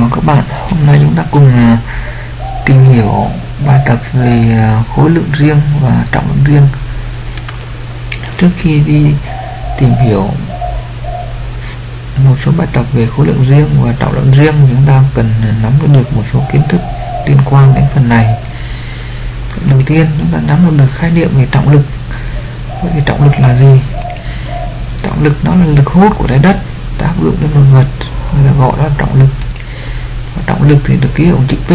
chào các bạn. Hôm nay chúng ta cùng tìm hiểu bài tập về khối lượng riêng và trọng lượng riêng. Trước khi đi tìm hiểu một số bài tập về khối lượng riêng và trọng lượng riêng, chúng ta cần nắm được một số kiến thức liên quan đến phần này. Đầu tiên, chúng ta nắm được khái niệm về trọng lực. Vậy thì trọng lực là gì? Trọng lực nó là lực hút của trái đất tác dụng lên một vật, người ta gọi là trọng lực. Và trọng lực thì được ký hiệu chữ P.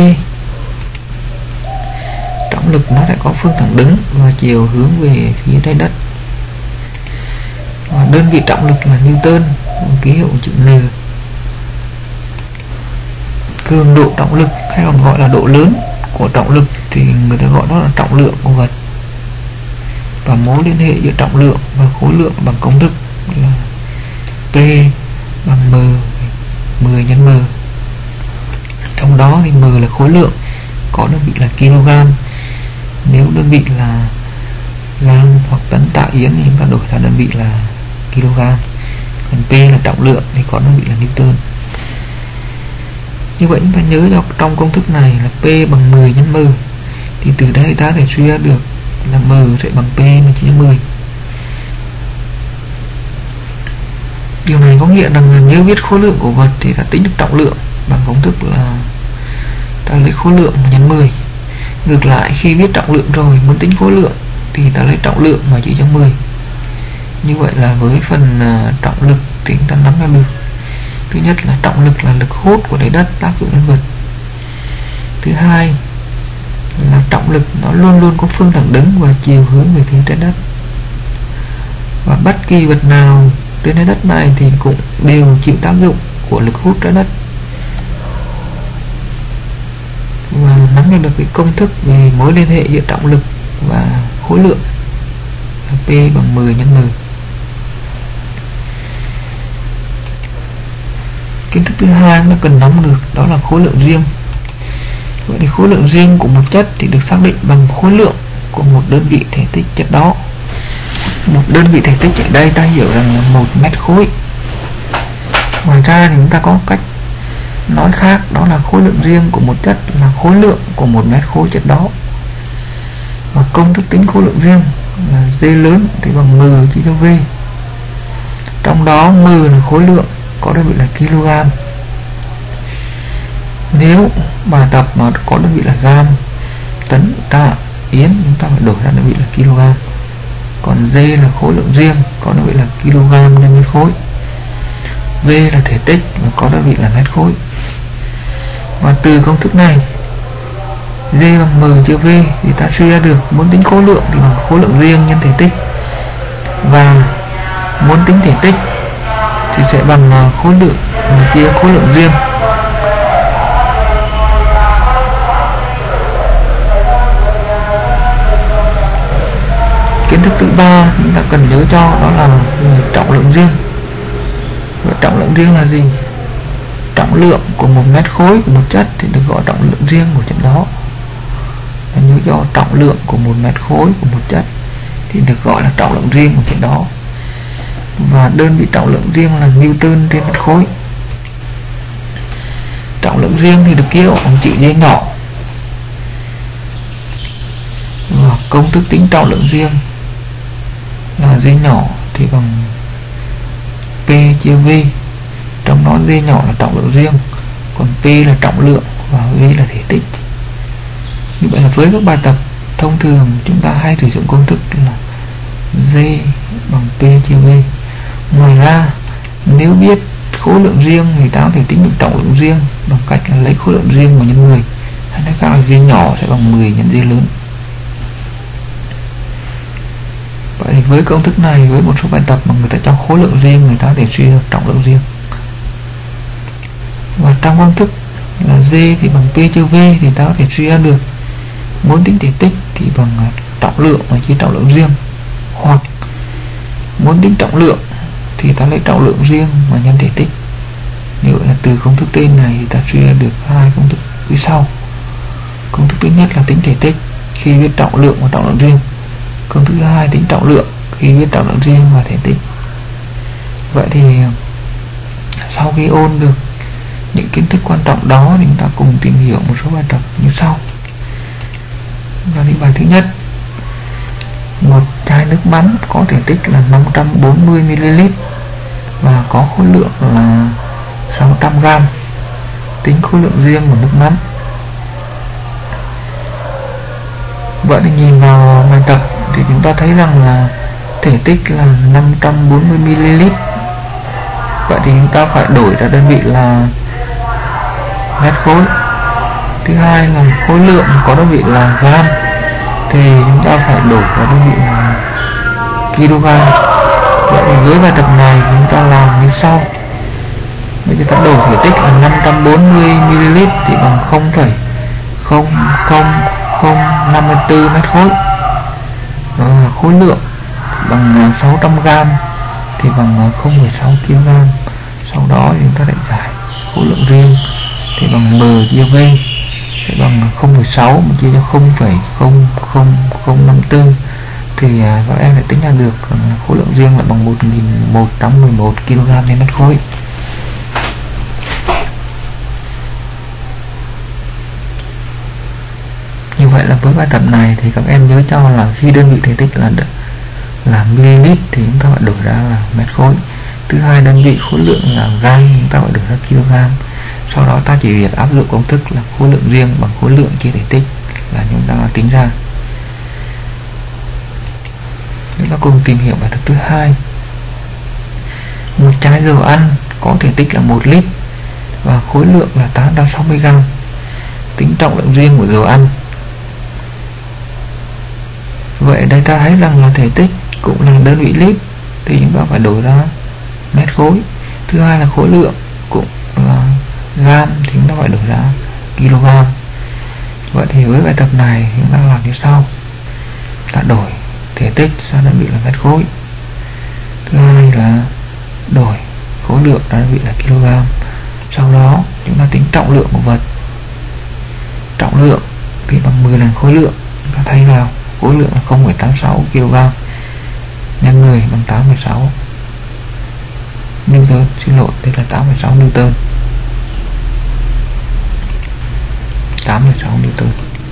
Trọng lực nó sẽ có phương thẳng đứng và chiều hướng về phía trái đất. Và đơn vị trọng lực là Newton, ký hiệu chữ N. Cường độ trọng lực hay còn gọi là độ lớn của trọng lực thì người ta gọi nó là trọng lượng của vật. Và mối liên hệ giữa trọng lượng và khối lượng bằng công thức là P bằng M 10 x M. Trong đó thì M là khối lượng, có đơn vị là kg. Nếu đơn vị là gam hoặc tấn tạ yến thì chúng ta đổi ra đơn vị là kg. Còn P là trọng lượng thì có đơn vị là Newton. Như vậy chúng ta nhớ cho trong công thức này là P bằng 10 x M, thì từ đây ta có thể suy ra được là M sẽ bằng P mà chia 10. Điều này có nghĩa rằng là nếu biết khối lượng của vật thì ta tính được trọng lượng bằng công thức là ta lấy khối lượng mà nhân 10. Ngược lại, khi biết trọng lượng rồi muốn tính khối lượng thì ta lấy trọng lượng mà chia cho 10. Như vậy là với phần trọng lực thì chúng ta nắm ra được. Thứ nhất là trọng lực là lực hút của trái đất tác dụng lên vật. Thứ hai là trọng lực nó luôn luôn có phương thẳng đứng và chiều hướng về phía trái đất. Và bất kỳ vật nào trên trái đất này thì cũng đều chịu tác dụng của lực hút trái đất. Và nắm được cái công thức về mối liên hệ giữa trọng lực và khối lượng là P bằng 10 x M. Kiến thức thứ hai nó cần nắm được đó là khối lượng riêng. Vậy thì khối lượng riêng của một chất thì được xác định bằng khối lượng của một đơn vị thể tích chất đó. Một đơn vị thể tích ở đây ta hiểu rằng là 1 mét khối. Ngoài ra thì chúng ta có cách nói khác, đó là khối lượng riêng của một chất là khối lượng của 1 mét khối chất đó. Và công thức tính khối lượng riêng là D lớn thì bằng M chia cho V. Trong đó M là khối lượng, có đơn vị là kg. Nếu bài tập mà có đơn vị là gam, tấn, tạ, yến, chúng ta phải đổi ra đơn vị là kg. Còn D là khối lượng riêng, có đơn vị là kg nhân mét khối. V là thể tích và có đơn vị là mét khối. Và từ công thức này D bằng M chia V thì ta suy ra được muốn tính khối lượng thì bằng khối lượng riêng nhân thể tích, và muốn tính thể tích thì sẽ bằng khối lượng chia khối lượng riêng. Kiến thức thứ ba chúng ta cần nhớ cho đó là trọng lượng riêng. Vậy trọng lượng riêng là gì? Trọng lượng của 1 mét khối của một chất thì được gọi trọng lượng riêng của chất đó. Và nhớ cho trọng lượng của 1 mét khối của một chất thì được gọi là trọng lượng riêng của chất đó. Và đơn vị trọng lượng riêng là Newton trên mét khối. Trọng lượng riêng thì được ký hiệu bằng chữ D nhỏ. Và công thức tính trọng lượng riêng là D nhỏ thì bằng P chia V. Trong đó D nhỏ là trọng lượng riêng, còn P là trọng lượng và V là thể tích. Như vậy là với các bài tập thông thường chúng ta hay sử dụng công thức là D bằng P chia V. Ngoài ra nếu biết khối lượng riêng thì ta có thể tính được trọng lượng riêng bằng cách là lấy khối lượng riêng mà nhân 10, hay nói khác là D nhỏ sẽ bằng 10 nhân D lớn. Vậy thì với công thức này, với một số bài tập mà người ta cho khối lượng riêng, người ta có thể suy được trọng lượng riêng. Và trong công thức là D thì bằng P chia V thì ta có thể suy ra được muốn tính thể tích thì bằng trọng lượng và chia trọng lượng riêng, hoặc muốn tính trọng lượng thì ta lấy trọng lượng riêng và nhân thể tích. Như vậy là từ công thức trên này thì ta suy ra được hai công thức phía sau. Công thức thứ nhất là tính thể tích khi biết trọng lượng và trọng lượng riêng. Công thức thứ hai tính trọng lượng khi biết trọng lượng riêng và thể tích. Vậy thì sau khi ôn được những kiến thức quan trọng đó thì chúng ta cùng tìm hiểu một số bài tập như sau. Và đi bài thứ nhất. Một chai nước mắm có thể tích là 540 ml và có khối lượng là 600 g. Tính khối lượng riêng của nước mắm. Vậy thì nhìn vào bài tập thì chúng ta thấy rằng là thể tích là 540 ml. Vậy thì chúng ta phải đổi ra đơn vị là mét khối. Thứ hai là khối lượng có đơn vị là gam, thì chúng ta phải đổi ra đơn vị là kg. Vậy thì với bài tập này chúng ta làm như sau. Bây giờ ta đổi thể tích là 540 ml thì bằng 0,00054 mét khối. Và khối lượng bằng 600 g thì bằng 0,6 kg. Sau đó thì chúng ta lại giải khối lượng riêng thì bằng m chia v sẽ bằng 0,6 mà chia cho 0,00054 thì các em lại tính ra được khối lượng riêng là bằng 1111 kg trên mét khối. Như vậy là với bài tập này thì các em nhớ cho là khi đơn vị thể tích là ml thì chúng ta phải đổi ra là mét khối. Thứ hai, đơn vị khối lượng là gam, chúng ta phải đổi ra kg. Sau đó ta chỉ việc áp dụng công thức là khối lượng riêng bằng khối lượng chia thể tích là chúng ta tính ra. Chúng ta cùng tìm hiểu bài tập thứ hai. Một chai dầu ăn có thể tích là 1 lít và khối lượng là 860 g. Tính trọng lượng riêng của dầu ăn. Vậy đây ta thấy rằng là thể tích cũng là đơn vị lít thì chúng ta phải đổi ra mét khối. Thứ hai là khối lượng cũng là gam thì chúng ta phải đổi ra kg. Vậy thì với bài tập này chúng ta làm như sau. Ta đổi thể tích sang đơn vị là mét khối. Thứ hai là đổi khối lượng ra đơn vị là kg. Sau đó chúng ta tính trọng lượng của vật. Trọng lượng thì bằng 10 lần khối lượng. Chúng ta thay vào khối lượng là 0,86 kg nhân 10 bằng 8,6 Newton. Xin lỗi, đây là 8,6 Newton. 8,6 Newton.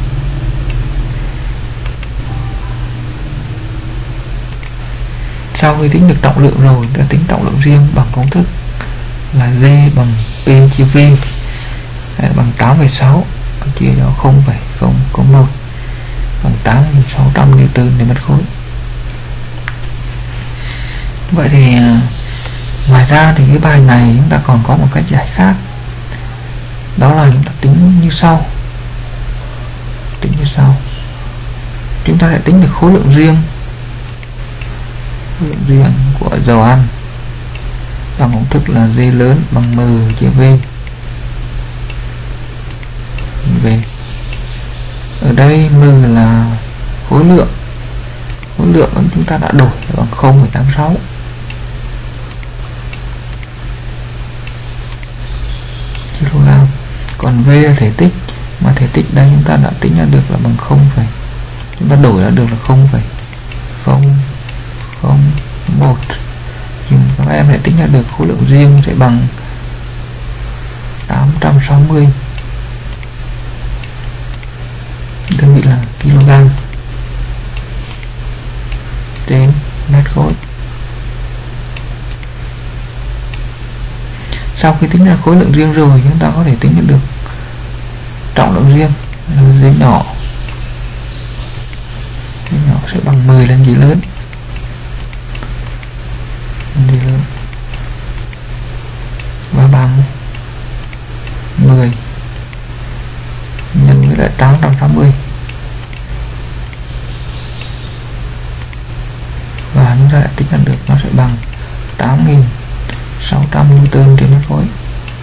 Sau khi tính được trọng lượng rồi, ta tính trọng lượng riêng bằng công thức là G bằng P chia V bằng 8,6 chia cho 0,001 bằng 8.600 Newton trên mét khối. Vậy thì ngoài ra thì cái bài này chúng ta còn có một cách giải khác. Đó là chúng ta tính như sau. Chúng ta sẽ tính được khối lượng riêng của dầu ăn bằng công thức là G lớn bằng M chia V. Ở đây M là khối lượng chúng ta đã đổi bằng 0,86 kg. Còn V là thể tích, mà thể tích đây chúng ta đã tính ra được là bằng chúng ta đổi ra được là 0,001. Nhưng các em lại tính ra được khối lượng riêng sẽ bằng 860, đơn vị là kg trên mét khối. Sau khi tính ra khối lượng riêng rồi, chúng ta có thể tính được trọng lượng riêng là G nhỏ. G nhỏ sẽ bằng 10 lần G lớn. Và bằng 10 nhân với lại 860. Và chúng ta lại tính ra được nó sẽ bằng 8.600 Newton trên mét khối.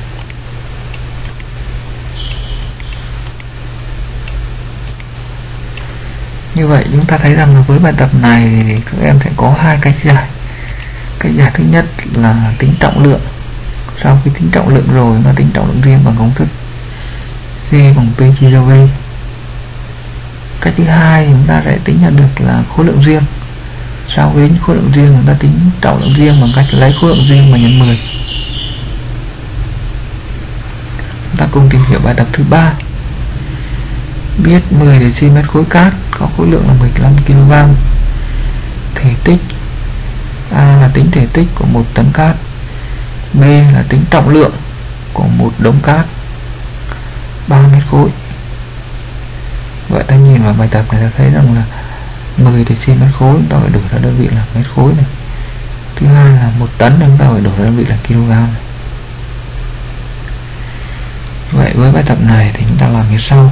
Như vậy chúng ta thấy rằng là với bài tập này thì các em sẽ có hai cách giải. Cách giải thứ nhất là tính trọng lượng. Sau khi tính trọng lượng rồi, nó tính trọng lượng riêng bằng công thức C bằng P chia cho V. Cách thứ hai chúng ta sẽ tính ra được là khối lượng riêng. Sau khi tính khối lượng riêng, chúng ta tính trọng lượng riêng bằng cách lấy khối lượng riêng mà nhân 10. Chúng ta cùng tìm hiểu bài tập thứ 3. Biết 10 dm khối cát có khối lượng là 15 kg. Thể tích A là tính thể tích của một tấn cát, B là tính trọng lượng của một đống cát 3 mét khối. Vậy ta nhìn vào bài tập này ta thấy rằng là 10 dm khối chúng ta phải đổi ra đơn vị là mét khối này. Thứ hai là 1 tấn chúng ta phải đổi ra đơn vị là kg này. Vậy với bài tập này thì chúng ta làm như sau.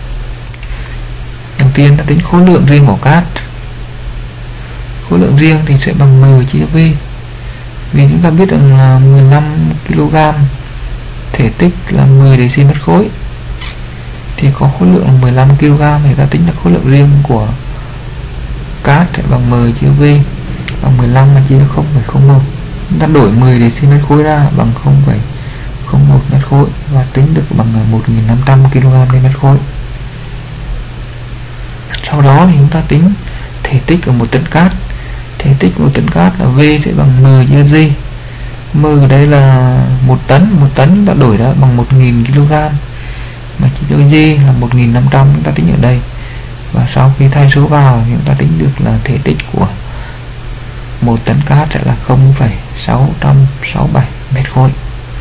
Đầu tiên ta tính khối lượng riêng của cát. Khối lượng riêng thì sẽ bằng M chia V. Vì chúng ta biết rằng là 15 kg, thể tích là 10 dm khối, thì có khối lượng là 15 kg, thì ta tính là khối lượng riêng của cát sẽ bằng M chia V, bằng 15 mà chia cho 0,01. Chúng ta đổi 10 dm khối ra bằng 0,01 mét khối và tính được bằng 1.500 kg trên mét khối. Sau đó thì chúng ta tính thể tích của một tấn cát. Thể tích của một tấn cát là V sẽ bằng M chia G. M ở đây là 1 tấn, 1 tấn chúng ta đổi ra bằng 1.000 kg, mà chỉ cho G là 1.500 chúng ta tính ở đây. Và sau khi thay số vào thì chúng ta tính được là thể tích của một tấn cát sẽ là 0,667 mét khối.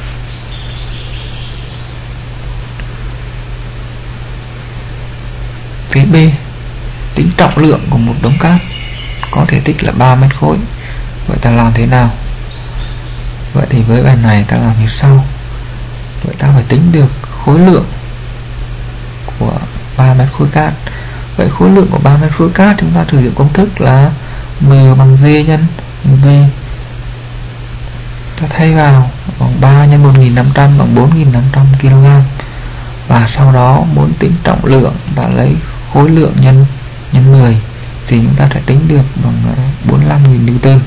Phía B, tính trọng lượng của một đống cát có thể tích là 3 mét khối. Vậy ta làm thế nào? Vậy thì với bài này ta làm như sau. Vậy ta phải tính được khối lượng của 3 mét khối cát. Vậy khối lượng của 3 mét khối cát chúng ta sử dụng công thức là M bằng G nhân V. Ta thay vào bằng 3 nhân 1.500 bằng 4.500 kg. Và sau đó muốn tính trọng lượng, ta lấy khối lượng nhân 10 thì chúng ta sẽ tính được bằng 45.000 Newton.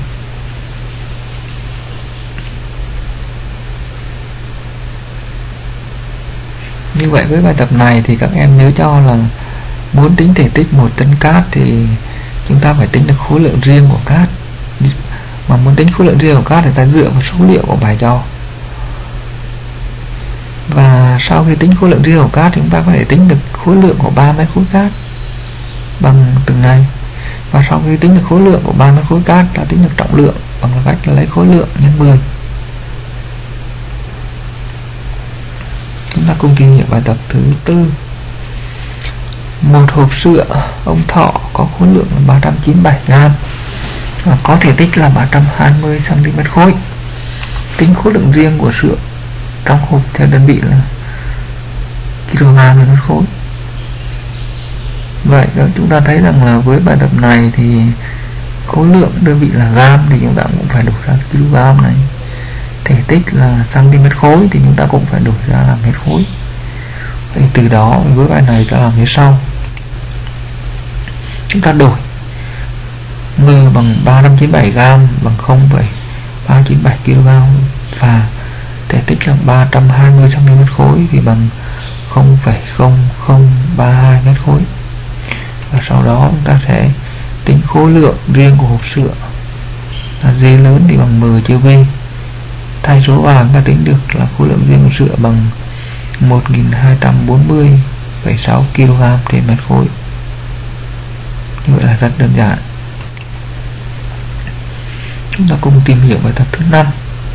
Như vậy với bài tập này thì các em nhớ cho là muốn tính thể tích một tấn cát thì chúng ta phải tính được khối lượng riêng của cát. Mà muốn tính khối lượng riêng của cát thì ta dựa vào số liệu của bài cho. Và sau khi tính khối lượng riêng của cát thì chúng ta có thể tính được khối lượng của 3 mét khối cát bằng từng này. Và sau khi tính được khối lượng của 3 mét khối cát, ta tính được trọng lượng bằng cách là lấy khối lượng nhân 10. Chúng ta cùng tìm hiểu bài tập thứ 4. Một hộp sữa ông Thọ có khối lượng là 397 gram và có thể tích là 320 cm khối. Tính khối lượng riêng của sữa trong hộp theo đơn vị là kg trên mét khối. Vậy đó, chúng ta thấy rằng là với bài tập này thì khối lượng đơn vị là gam thì chúng ta cũng phải đổi ra kg này. Thể tích là cm khối thì chúng ta cũng phải đổi ra làm mét khối. Vậy từ đó với bài này ta làm như sau. Chúng ta đổi M bằng 397 gram bằng 0,397 kg và thể tích là 320 cm khối thì bằng 0,0032 mét khối. Và sau đó chúng ta sẽ tính khối lượng riêng của hộp sữa là G lớn thì bằng M chia V. Thay số vào chúng ta tính được là khối lượng riêng của sữa bằng 1240,6 kg trên mét khối. Như vậy là rất đơn giản. Chúng ta cùng tìm hiểu bài tập thứ 5.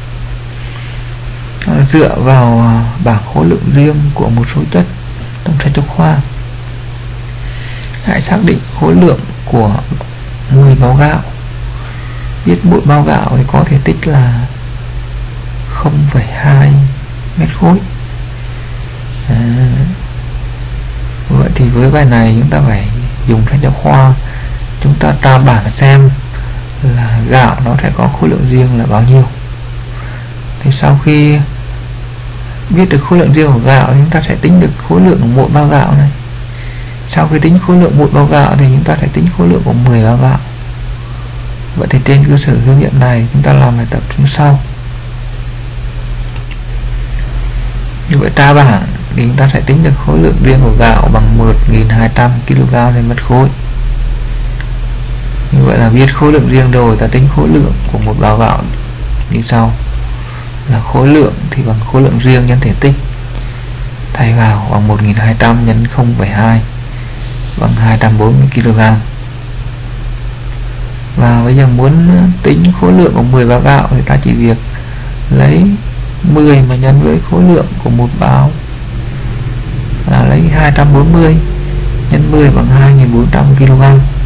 Dựa vào bảng khối lượng riêng của một số chất trong sách giáo khoa, hãy xác định khối lượng của 10 bao gạo. Biết mỗi bao gạo thì có thể tích là 0,2 mét khối. Vậy thì với bài này chúng ta phải dùng sách giáo khoa, chúng ta tra bảng xem là gạo nó sẽ có khối lượng riêng là bao nhiêu. Thì sau khi biết được khối lượng riêng của gạo thì chúng ta sẽ tính được khối lượng của mỗi bao gạo này. Sau khi tính khối lượng mỗi bao gạo thì chúng ta sẽ tính khối lượng của 10 bao gạo. Vậy thì trên cơ sở hướng dẫn này chúng ta làm bài tập như sau. Như vậy tra bảng thì chúng ta sẽ tính được khối lượng riêng của gạo bằng 1.200 kg trên mét khối. Như vậy là biết khối lượng riêng rồi, ta tính khối lượng của một bao gạo như sau. Là khối lượng thì bằng khối lượng riêng nhân thể tích. thay vào bằng 1200 nhân 0,2 bằng 240 kg. Và bây giờ muốn tính khối lượng của 10 bao gạo thì ta chỉ việc lấy 10 mà nhân với khối lượng của một bao là lấy 240 nhân 10 bằng 2400 kg.